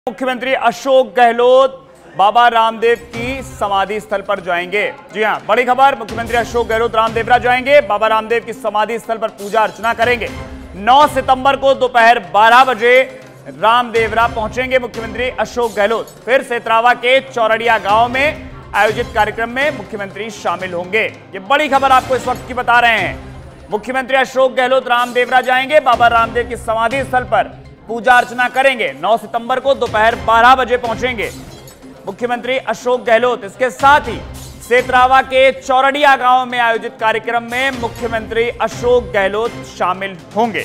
मुख्यमंत्री अशोक गहलोत बाबा रामदेव की समाधि स्थल पर जाएंगे। जी हां, बड़ी खबर। मुख्यमंत्री अशोक गहलोत रामदेवरा जाएंगे, बाबा रामदेव की समाधि स्थल पर पूजा अर्चना करेंगे। 9 सितंबर को दोपहर 12 बजे रामदेवरा पहुंचेंगे मुख्यमंत्री अशोक गहलोत। फिर सेतरावा के चौरड़िया गांव में आयोजित कार्यक्रम में मुख्यमंत्री शामिल होंगे। ये बड़ी खबर आपको इस वक्त की बता रहे हैं। मुख्यमंत्री अशोक गहलोत रामदेवरा जाएंगे, बाबा रामदेव की समाधि स्थल पर पूजा अर्चना करेंगे। 9 सितंबर को दोपहर 12 बजे पहुंचेंगे मुख्यमंत्री अशोक गहलोत। इसके साथ ही सेतरावा के चौरड़िया गांव में आयोजित कार्यक्रम में मुख्यमंत्री अशोक गहलोत शामिल होंगे।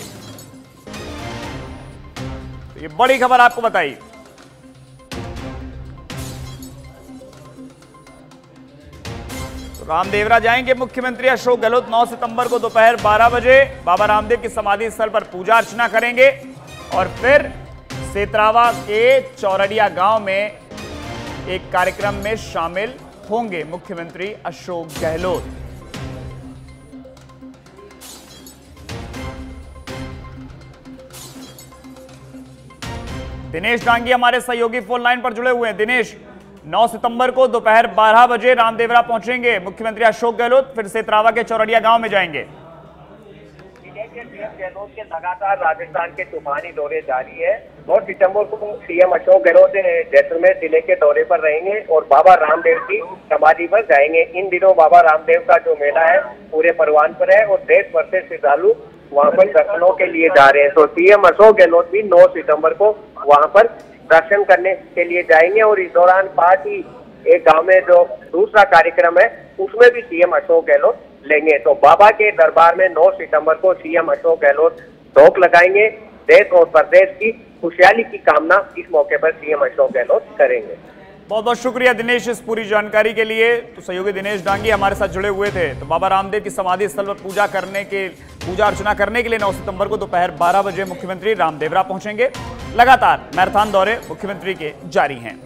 तो ये बड़ी खबर आपको बताई। तो रामदेवरा जाएंगे मुख्यमंत्री अशोक गहलोत। 9 सितंबर को दोपहर 12 बजे बाबा रामदेव की समाधि स्थल पर पूजा अर्चना करेंगे और फिर सेतरावा के चौरड़िया गांव में एक कार्यक्रम में शामिल होंगे मुख्यमंत्री अशोक गहलोत। दिनेश डांगी हमारे सहयोगी फोन लाइन पर जुड़े हुए हैं। दिनेश, 9 सितंबर को दोपहर 12 बजे रामदेवरा पहुंचेंगे मुख्यमंत्री अशोक गहलोत, फिर सेतरावा के चौरड़िया गांव में जाएंगे। सीएम गहलोत के लगातार राजस्थान के तूफानी दौरे जारी है। 9 सितंबर को सीएम अशोक गहलोत जैसलमेर जिले के दौरे पर रहेंगे और बाबा रामदेव की समाधि पर जाएंगे। इन दिनों बाबा रामदेव का जो मेला है पूरे परवान पर है और देश भर से श्रद्धालु वहां पर दर्शनों के लिए जा रहे हैं। तो सीएम अशोक गहलोत भी 9 सितंबर को वहां पर दर्शन करने के लिए जाएंगे और इस दौरान पास ही एक गाँव में जो दूसरा कार्यक्रम है उसमें भी सीएम अशोक गहलोत लेंगे। तो बाबा के दरबार में 9 सितंबर को सीएम अशोक गहलोत धोख लगाएंगे। देश और प्रदेश की खुशहाली की कामना इस मौके पर सीएम अशोक गहलोत करेंगे। बहुत बहुत शुक्रिया दिनेश इस पूरी जानकारी के लिए। तो सहयोगी दिनेश डांगी हमारे साथ जुड़े हुए थे। तो बाबा रामदेव की समाधि स्थल पर पूजा अर्चना करने के लिए 9 सितंबर को दोपहर 12 बजे मुख्यमंत्री रामदेवरा पहुंचेंगे। लगातार मैराथन दौरे मुख्यमंत्री के जारी हैं।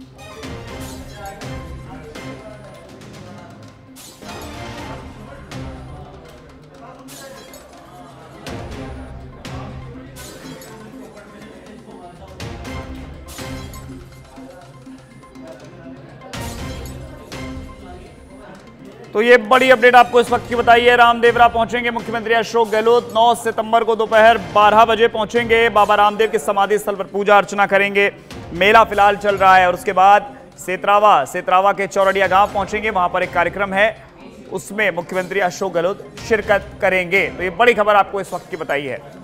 तो ये बड़ी अपडेट आपको इस वक्त की बताई है। रामदेवरा पहुंचेंगे मुख्यमंत्री अशोक गहलोत। 9 सितंबर को दोपहर 12 बजे पहुंचेंगे, बाबा रामदेव की समाधि स्थल पर पूजा अर्चना करेंगे। मेला फिलहाल चल रहा है और उसके बाद सेतरावा के चौरड़िया गांव पहुंचेंगे। वहां पर एक कार्यक्रम है, उसमें मुख्यमंत्री अशोक गहलोत शिरकत करेंगे। तो ये बड़ी खबर आपको इस वक्त की बताई है।